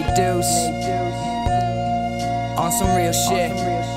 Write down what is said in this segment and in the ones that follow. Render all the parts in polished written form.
Nate Douce, on some real shit.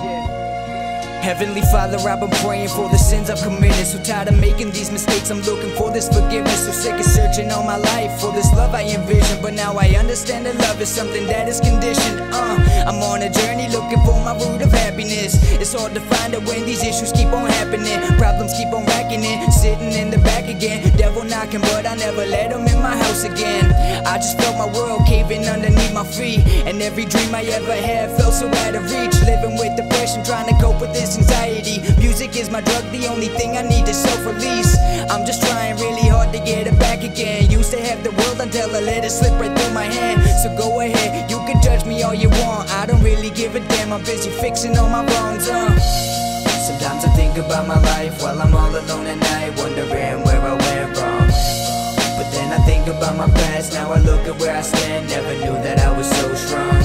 Heavenly Father, I've been praying for the sins I've committed. So tired of making these mistakes, I'm looking for this forgiveness. So sick of searching all my life for this love I envision. But now I understand that love is something that is conditioned. I'm on a journey looking for my root of happiness. It's hard to find it when these issues keep on happening. Problems keep on racking in, sitting in the back again. Devil knocking, but I never let him in my house again. I just felt my world caving underneath my feet, and every dream I ever had felt so out of reach. Living with depression, trying to cope with this anxiety. Music is my drug, the only thing I need is self-release. I'm just trying really hard to get it back again. Used to have the world until I let it slip right through my hand. So go ahead, you can judge me all you want, I don't really give a damn. I'm busy fixing all my wrongs. Sometimes I think about my life while I'm all alone at night, wondering where I went wrong. But then I think about my past, now I look at where I stand. Never knew that I was so strong.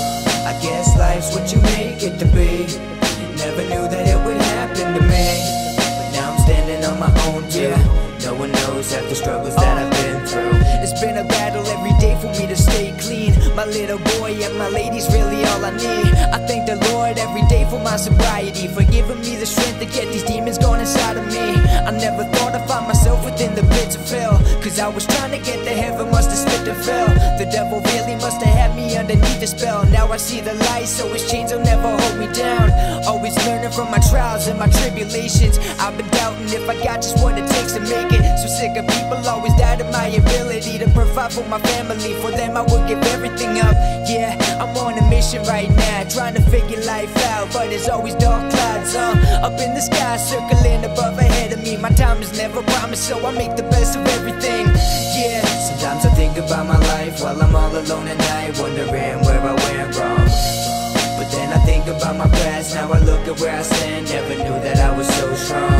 I guess life's what you make it to be. Never knew that it would happen to me, but now I'm standing on my own too. No one knows half the struggles that I've been through. It's been a battle every day for me to stay clean. My little boy and my lady's really all I need. I thank the Lord every day for my sobriety, for giving me the strength to get these demons gone inside of me. I never thought I'd find myself within the pits of hell, cause I was trying to get to heaven, must have slipped and fell. The devil really must have had me underneath the spell. Now I see the light, so his chains will never hold me down. Always learning from my trials and my tribulations. I've been doubting if I got just what it takes to make it. So sick of people always doubting my ability to provide for my family. For them I would give everything up. Yeah, I'm on a mission right now, trying to figure life out, but there's always dark clouds up in the sky, circling above ahead of me. My time is never promised, so I make the best of everything. Yeah, sometimes I think about my life while I'm all alone at night, wondering where I went wrong. But then I think about my past, now I look at where I stand. Never knew that I was so strong.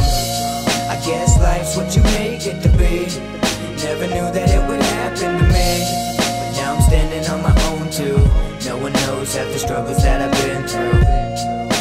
I guess life's what you make it to be. Never knew that it would happen to me, but now I'm standing on my own too. No one knows half the struggles that I've been through.